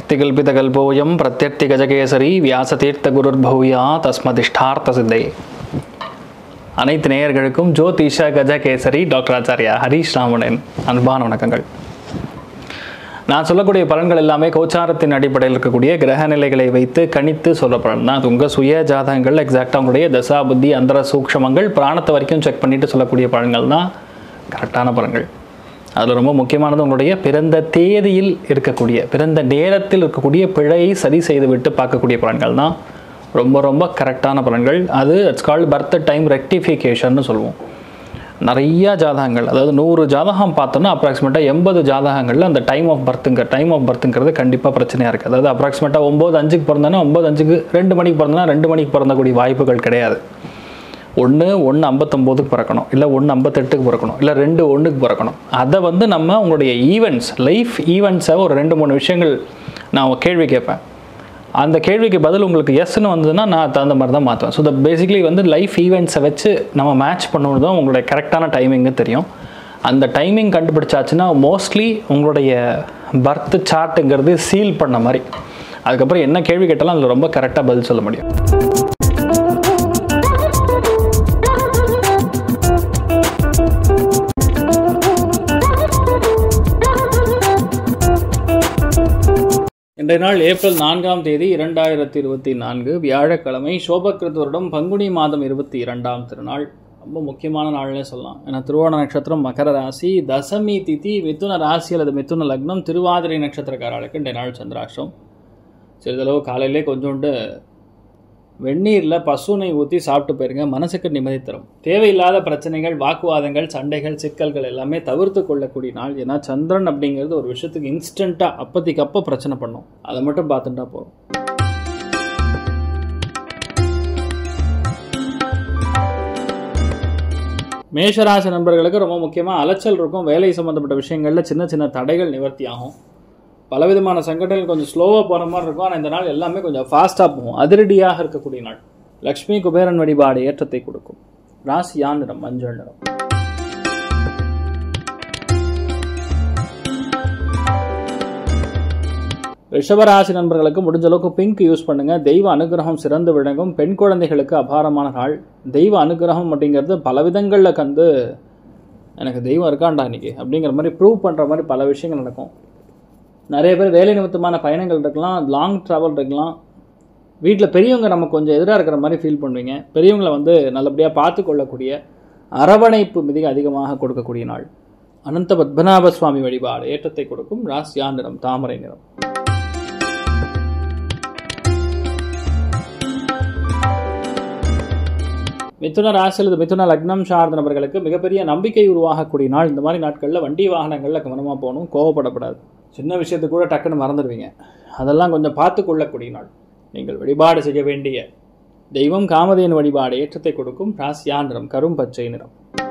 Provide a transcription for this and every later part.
அர்த்திகல்பிதகல்போயம் பிரத்யர்த்தி கஜகேசரி வியாசதீர்த்த குருர்பௌயா தஸ்மதிஷ்டார்த்த சித்தை. அனைத்து நேயர்களுக்கும் ஜோதிஷ கஜகேசரி டாக்டர் ஆச்சாரியா ஹரீஷ் ராமனின் அன்பான வணக்கங்கள். நான் சொல்லக்கூடிய பலன்கள் எல்லாமே கோச்சாரத்தின் அடிப்படையில் இருக்கக்கூடிய கிரக நிலைகளை வைத்து கணித்து சொல்ல பலன் தான். அது உங்கள் சுய ஜாதகங்கள் எக்ஸாக்டாக உங்களுடைய தசா புத்தி அந்தர சூக்ஷமங்கள் பிராணத்தை வரைக்கும் செக் பண்ணிட்டு சொல்லக்கூடிய பலன்கள் தான் கரெக்டான பலன்கள். அதில் ரொம்ப முக்கியமானது உங்களுடைய பிறந்த தேதியில் இருக்கக்கூடிய பிறந்த நேரத்தில் இருக்கக்கூடிய பிழையை சரி செய்து விட்டு பார்க்கக்கூடிய பலன்கள் தான் ரொம்ப ரொம்ப கரெக்டான பலன்கள். அது இட்ஸ் கால்டு பர்த் டைம் ரெக்டிஃபிகேஷன்னு சொல்லுவோம். நிறையா ஜாதகங்கள், அதாவது 100 ஜாதகம் பார்த்தோன்னா அப்ராக்சிமேட்டாக 80 ஜாதகங்களில் அந்த டைம் ஆஃப் பர்த்துங்கிறது கண்டிப்பாக பிரச்சனையாக இருக்குது. அதாவது அப்ராக்சிமேட்டாக 9:05 பிறந்தோன்னா 9:05 2 மணிக்கு பிறந்தோன்னா 2 மணிக்கு பிறந்தக்கூடிய வாய்ப்புகள் கிடையாது. 1:59 பிறக்கணும், இல்லை 1:58 பிறக்கணும், இல்லை 2:1 பிறக்கணும். அதை நம்ம உங்களுடைய ஈவெண்ட்ஸ், லைஃப் ஈவெண்ட்ஸை ஒரு 2-3 விஷயங்கள் நான் கேள்வி கேட்பேன். அந்த கேள்விக்கு பதில் உங்களுக்கு எஸ்ன்னு வந்ததுன்னா நான் தகுந்த மாதிரி தான் மாற்றுவேன். ஸோ பேசிக்கலி லைஃப் ஈவெண்ட்ஸை வச்சு நம்ம மேட்ச் பண்ணுவது தான் உங்களுடைய கரெக்டான டைமிங்கு தெரியும். அந்த டைமிங் கண்டுபிடிச்சாச்சுன்னா மோஸ்ட்லி உங்களுடைய பர்த் சார்ட்டுங்கிறது சீல் பண்ண மாதிரி. அதுக்கப்புறம் என்ன கேள்வி கேட்டாலும் அதில் ரொம்ப கரெக்டாக பதில் சொல்ல முடியும். இன்றைய நாள் ஏப்ரல் 4ஆம் தேதி 2024 வியாழக்கிழமை, சோபகிருத் வருடம் பங்குனி மாதம் 22ஆம் திருநாள். ரொம்ப முக்கியமான நாள்னே சொல்லலாம். ஏன்னா திருவோண நட்சத்திரம் மகர ராசி, தசமி திதி மிதுன ராசி அல்லது மிதுன லக்னம், திருவாதிரை நட்சத்திரக்காரர்களுக்கு இன்றைய நாள் சந்திராஷ்டம். சிறிதளவு காலையிலே கொஞ்சோண்டு வெந்நீரில் பசுனை ஊற்றி சாப்பிட்டு போயிருங்க, மனசுக்கு நிம்மதி தரும். தேவையில்லாத பிரச்சனைகள், வாக்குவாதங்கள், சண்டைகள், சிக்கல்கள் எல்லாமே தவிர்த்து கொள்ளக்கூடிய நாள். ஏன்னா சந்திரன் அப்படிங்கிறது ஒரு விஷயத்துக்கு இன்ஸ்டண்ட்டாக அப்போதைக்கு அப்போ பிரச்சனை பண்ணும். அதை மட்டும் பார்த்துட்டா போதும். மேஷராசி நண்பர்களுக்கு ரொம்ப முக்கியமாக அலைச்சல் இருக்கும். வேலை சம்மந்தப்பட்ட விஷயங்களில் சின்ன சின்ன தடைகள் நிவர்த்தி ஆகும். பலவிதமான சங்கடங்கள் கொஞ்சம் ஸ்லோவாக போகிற மாதிரி இருக்கும். ஆனால் இந்த நாள் எல்லாமே கொஞ்சம் ஃபாஸ்ட்டாக போகும். அதிரடியாக இருக்கக்கூடிய நாள். லக்ஷ்மி குபேரன் வழிபாடு ஏற்றத்தை கொடுக்கும். ராசியா நிறம் மஞ்சள் நிறம். ரிஷபராசி நண்பர்களுக்கு முடிஞ்ச அளவுக்கு பிங்க் யூஸ் பண்ணுங்க. தெய்வ அனுகிரகம் சிறந்து விளங்கும். பெண் குழந்தைகளுக்கு அபாரமான நாள். தெய்வ அனுகிரகம் அப்படிங்கிறது பல விதங்களில் எனக்கு தெய்வம் இருக்காண்டா இன்னைக்கு அப்படிங்கிற மாதிரி ப்ரூவ் பண்ணுற மாதிரி பல விஷயங்கள் நடக்கும். நிறைய பேர் வேலை நிமித்தமான பயணங்கள் இருக்கலாம், லாங் ட்ராவல் இருக்கலாம். வீட்டில் பெரியவங்க நமக்கு கொஞ்சம் எதிராக இருக்கிற மாதிரி ஃபீல் பண்ணுவீங்க. பெரியவங்களை நல்லபடியாக பார்த்து கொள்ளக்கூடிய அரவணைப்பு மிக அதிகமாக கொடுக்கக்கூடிய நாள். அனந்த பத்மநாப சுவாமி வழிபாடு ஏற்றத்தை கொடுக்கும். ராசியா நிறம் தாமரை நிறம். மிதுன ராசி அல்லது மிதுன லக்னம் சார்ந்த நபர்களுக்கு மிகப்பெரிய நம்பிக்கை உருவாகக்கூடிய நாள். இந்த மாதிரி நாட்களில் வண்டி வாகனங்களில் கவனமாக போகணும், கோவப்படப்படாது. சின்ன விஷயத்துக்கு கூட டக்குன்னு மறந்துடுவீங்க. அதெல்லாம் கொஞ்சம் பார்த்து கொள்ளக்கூடிய நாள். நீங்கள் வழிபாடு செய்ய வேண்டிய தெய்வம் காமதேனு வழிபாடு ஏற்றத்தை கொடுக்கும். ராசியா நிறம் கரும் பச்சை நிறம்.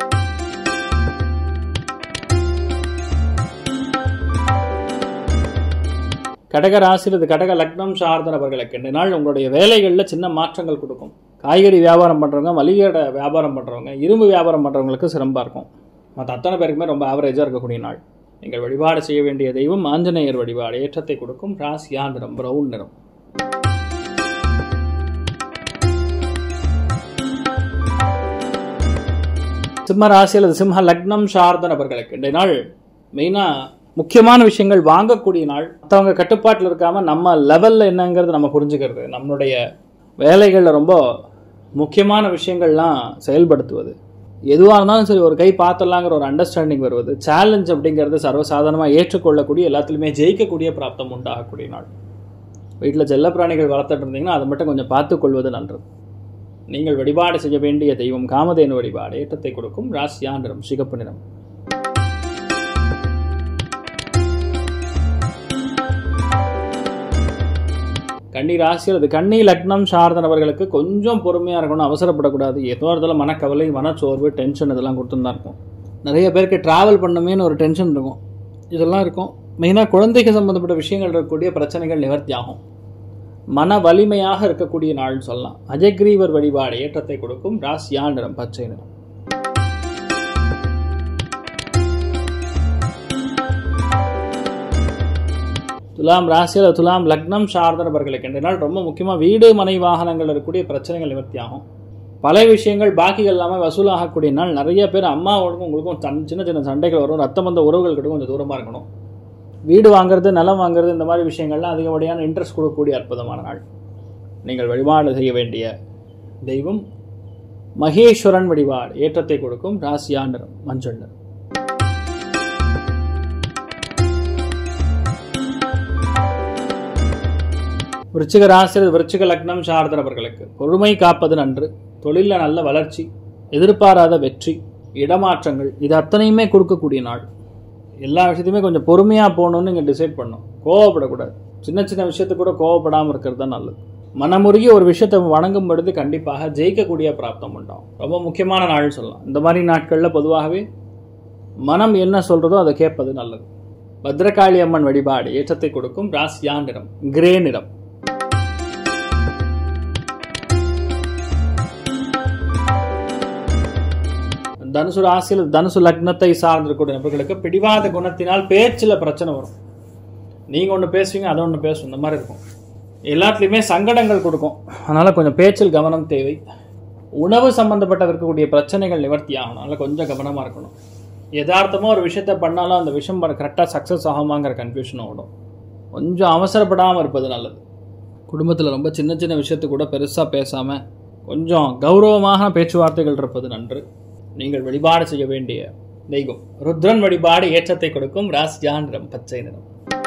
கடக ராசி அல்லது கடக லக்னம் சார்ந்த நபர்களுக்கு இந்த நாள் உங்களுடைய வேலைகளில் சின்ன மாற்றங்கள் கொடுக்கும். காய்கறி வியாபாரம் பண்ணுறவங்க, மளிகை வியாபாரம் பண்ணுறவங்க, இரும்பு வியாபாரம் பண்ணுறவங்களுக்கு சிறப்பாக இருக்கும். மற்ற அத்தனை பேருக்குமே ரொம்ப ஆவரேஜாக இருக்கக்கூடிய நாள். நீங்கள் வழிபாடு செய்ய வேண்டிய தெய்வம் ஆஞ்சநேயர் வழிபாடு ஏற்றத்தை கொடுக்கும். ராசியா நிறம் பிரவுன் நிறம். சிம்ம ராசி அல்லது சிம்ம லக்னம் சார்ந்த நபர்களுக்கு இன்றைய நாள் மெயினாக முக்கியமான விஷயங்கள் வாங்கக்கூடிய நாள். மற்றவங்க கட்டுப்பாட்டில் இருக்காமல் நம்ம லெவலில் என்னங்கிறது நம்ம புரிஞ்சுக்கிறது, நம்மளுடைய வேலைகளில் ரொம்ப முக்கியமான விஷயங்கள்லாம் செயல்படுத்துவது, எதுவாக இருந்தாலும் சரி ஒரு கை பார்த்துடலாங்கிற ஒரு அண்டர்ஸ்டாண்டிங் வருவது, சேலஞ்ச் அப்படிங்கிறது சர்வசாதாரணமாக ஏற்றுக்கொள்ளக்கூடிய, எல்லாத்துலேயுமே ஜெயிக்கக்கூடிய பிராப்தம் உண்டாகக்கூடிய நாள். வீட்டில் செல்லப்பிராணிகள் வளர்த்துட்டு இருந்தீங்கன்னா அதை மட்டும் கொஞ்சம் பார்த்து கொள்வது நல்லது. நீங்கள் வழிபாடு செய்ய வேண்டிய தெய்வம் காமதேனு வழிபாடு ஏற்றத்தை கொடுக்கும். ராசியா நிறம் சிகப்பு நிறம். கன்னி ராசி அல்லது கன்னி லக்னம் சார்ந்த நபர்களுக்கு கொஞ்சம் பொறுமையாக இருக்கணும், அவசரப்படக்கூடாது. ஏதோ இடத்துல மனக்கவலை, மனச்சோர்வு, டென்ஷன் இதெல்லாம் கொடுத்துருந்தா இருக்கும். நிறைய பேருக்கு ட்ராவல் பண்ணமேன்னு ஒரு டென்ஷன் இருக்கும். இதெல்லாம் இருக்கும். மெயினாக குழந்தைக்கு சம்மந்தப்பட்ட விஷயங்கள் இருக்கக்கூடிய பிரச்சனைகள் நிவர்த்தி ஆகும். மன வலிமையாக இருக்கக்கூடிய நாள்னு சொல்லலாம். அஜய்கிரீவர் வழிபாடு ஏற்றத்தை கொடுக்கும். ராசியா நிறம் பச்சை நிறம். துலாம் ராசியில் துலாம் லக்னம் சார்ந்த நபர்களுக்கு இந்த நாள் ரொம்ப முக்கியமாக வீடு மனை வாகனங்கள் இருக்கக்கூடிய பிரச்சனைகள் நிவர்த்தி ஆகும். பல விஷயங்கள் பாக்கிகள் இல்லாமல் வசூலாகக்கூடிய நாள். நிறைய பேர் அம்மாவோடுக்கும் உங்களுக்கும் சின்ன சின்ன சண்டைகள் வரும். ரத்தம் வந்த உறவுகள் கிட்ட கொஞ்சம் தூரமாக இருக்கணும். வீடு வாங்குறது, நிலம் வாங்குறது, இந்த மாதிரி விஷயங்கள்லாம் அதிகப்படியான இன்ட்ரெஸ்ட் கொடுக்கக்கூடிய அற்புதமான நாள். நீங்கள் வழிபாடு செய்ய வேண்டிய தெய்வம் மகேஸ்வரன் வழிபாடு. ஏற்றத்தை கொடுக்கும். ராசியா நிறம் மஞ்சள் நிறம். விருச்சிக ராசி விருச்சிக லக்னம் சார்ந்தவர்களுக்கு பொறுமை காப்பது நன்று. தொழிலில் நல்ல வளர்ச்சி, எதிர்பாராத வெற்றி, இடமாற்றங்கள், இது அத்தனையுமே கொடுக்கக்கூடிய நாள். எல்லா விஷயத்தையுமே கொஞ்சம் பொறுமையாக போகணுன்னு நீங்கள் டிசைட் பண்ணணும். கோவப்படக்கூடாது. சின்ன சின்ன விஷயத்துக்கு கூட கோவப்படாமல் இருக்கிறது தான் நல்லது. மனமுருகி ஒரு விஷயத்தை வணங்கும் பொழுது கண்டிப்பாக ஜெயிக்கக்கூடிய பிராப்தம் உண்டாகும். ரொம்ப முக்கியமான நாள்னு சொல்லலாம். இந்த மாதிரி நாட்களில் பொதுவாகவே மனம் என்ன சொல்கிறதோ அதை கேட்பது நல்லது. பத்ரகாளி அம்மன் வழிபாடு. ஏற்றத்தை கொடுக்கும். ராசியா நிறம் கிரே நிறம். தனுசு ராசியில் தனுசு லக்னத்தை சார்ந்திருக்கக்கூடிய நபர்களுக்கு பிடிவாத குணத்தினால் பேச்சில் பிரச்சனை வரும். நீங்கள் ஒன்று பேசுவீங்க, அதை ஒன்று பேசும், இந்த மாதிரி இருக்கும். எல்லாத்துலேயுமே சங்கடங்கள் கொடுக்கும். அதனால் கொஞ்சம் பேச்சில் கவனம் தேவை. உணவு சம்மந்தப்பட்ட இருக்கக்கூடிய பிரச்சனைகள் நிவர்த்தி ஆகணும். அதனால் கொஞ்சம் கவனமாக இருக்கணும். யதார்த்தமாக ஒரு விஷயத்தை பண்ணாலும் அந்த விஷயம் கரெக்டாக சக்ஸஸ் ஆகுமாங்கிற கன்ஃபியூஷன் ஓடும். கொஞ்சம் அவசரப்படாமல் இருப்பது நல்லது. குடும்பத்தில் ரொம்ப சின்ன சின்ன விஷயத்துக்கு கூட பெருசாக பேசாமல் கொஞ்சம் கௌரவமாக பேச்சுவார்த்தைகள் இருப்பது நன்று. நீங்கள் வழிபாடு செய்ய வேண்டிய தெய்வம் ருத்ரன் வழிபாடு. ஏற்றத்தை கொடுக்கும். ராசியா நிறம் பச்சை நிறம்.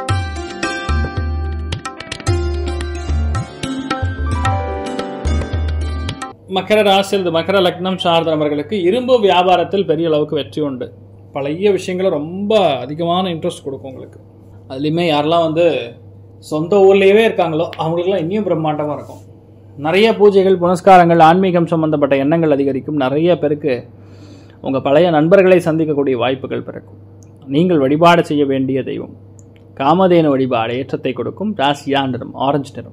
மகர ராசியில் மகர லக்னம் சார்ந்த நபர்களுக்கு இரும்பு வியாபாரத்தில் பெரிய அளவுக்கு வெற்றி உண்டு. பழைய விஷயங்களை ரொம்ப அதிகமான இன்ட்ரெஸ்ட் கொடுக்கும் உங்களுக்கு. அதுலேயுமே யாரெல்லாம் சொந்த ஊர்லேயே இருக்காங்களோ அவங்களுக்குலாம் இன்னும் பிரம்மாண்டமாக இருக்கும். நிறைய பூஜைகள், புனஸ்காரங்கள், ஆன்மீகம் சம்பந்தப்பட்ட எண்ணங்கள் அதிகரிக்கும். நிறைய பேருக்கு உங்கள் பழைய நண்பர்களை சந்திக்கக்கூடிய வாய்ப்புகள் பிறக்கும். நீங்கள் வழிபாடு செய்ய வேண்டிய தெய்வம் காமதேனு வழிபாடு. ஏற்றத்தை கொடுக்கும். ராசியா நிறம் ஆரஞ்சு நிறம்.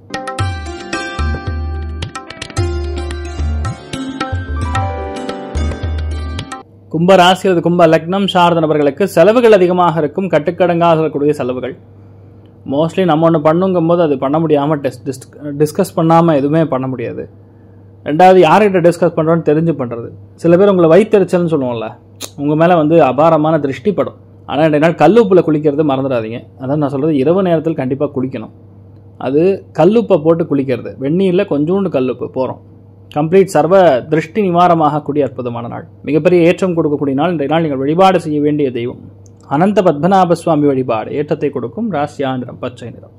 கும்ப ராசியில் கும்ப லக்னம் சார்ந்த நபர்களுக்கு செலவுகள் அதிகமாக இருக்கும். கட்டுக்கடங்காக இருக்கக்கூடிய செலவுகள். மோஸ்ட்லி நம்ம ஒன்று பண்ணுங்கும் போது அது பண்ண முடியாமல் டிஸ்கஸ் பண்ணாமல் எதுவுமே பண்ண முடியாது. ரெண்டாவது, யார்கிட்ட டிஸ்கஸ் பண்ணுறோன்னு தெரிஞ்சு பண்ணுறது. சில பேர் உங்களை வயிற்றுச்சல்னு சொல்லுவோம்ல, உங்கள் மேலே அபாரமான திருஷ்டி படும். ஆனால் 2 நாள் கல்லுப்பில் குளிக்கிறது மறந்துடாதீங்க. அதான் நான் சொல்கிறது, இரவு நேரத்தில் கண்டிப்பாக குளிக்கணும். அது கல்லுப்பை போட்டு குளிக்கிறது. வெந்நீரில் கொஞ்சோண்டு கல்லுப்பு போகிறோம். கம்ப்ளீட் சர்வ திருஷ்டி நிவாரமாகக்கூடிய அற்புதமான நாள். மிகப்பெரிய ஏற்றம் கொடுக்கக்கூடிய நாள். இன்றைய நாள் நீங்கள் வழிபாடு செய்ய வேண்டிய தெய்வம் அனந்த பத்மநாப சுவாமி வழிபாடு. ஏற்றத்தை கொடுக்கும். ராசியா நிறம் பச்சை நிறம்.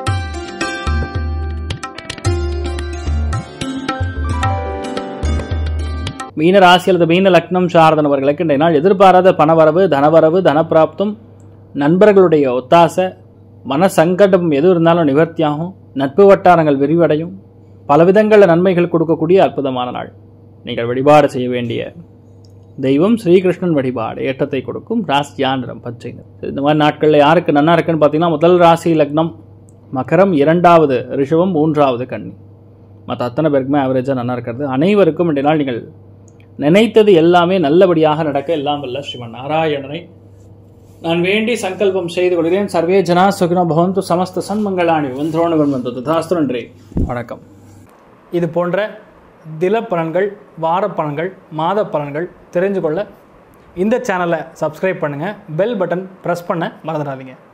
மீன ராசியில் மீன லக்னம் சார்ந்தவர்களுக்கு இன்றைய நாள் எதிர்பாராத பணவரவு, தனவரவு, தனப்பிராப்தம், நண்பர்களுடைய ஒத்தாசை, மன சங்கடம் எது இருந்தாலும் நிவர்த்தியாகும். நட்பு வட்டாரங்கள் விரிவடையும். பலவிதங்களில் நன்மைகள் கொடுக்கக்கூடிய அற்புதமான நாள். நீங்கள் வழிபாடு செய்ய வேண்டிய தெய்வம் ஸ்ரீகிருஷ்ணன் வழிபாடு. ஏற்றத்தை கொடுக்கும். ராசியா நிறம் பச்சை நிறம். இந்த மாதிரி நாட்களில் யாருக்கு நன்னா இருக்குன்னு பார்த்தீங்கன்னா, முதல் ராசி லக்னம் மகரம், 2வது ரிஷபம், 3வது கன்னி. மற்ற அத்தனை பேருக்குமே ஆவரேஜாக நல்லா இருக்கிறது. அனைவருக்கும் இன்றைய நாள் நீங்கள் நினைத்தது எல்லாமே நல்லபடியாக நடக்க எல்லாம் வல்ல ஸ்ரீமன் நாராயணனை நான் வேண்டி சங்கல்பம் செய்து கொள்கிறேன். சர்வே ஜனா சுகினோ பவந்து சமஸ்த சன்மங்களாணி வந்தோணுகள் வந்தது தாஸ்து. நன்றி, வணக்கம். இது போன்ற தில பலன்கள், வார பலன்கள், மாத பலன்கள் தெரிஞ்சு கொள்ள இந்த சேனலை சப்ஸ்கிரைப் பண்ணுங்கள். பெல் பட்டன் ப்ரெஸ் பண்ண மறந்துடாதீங்க.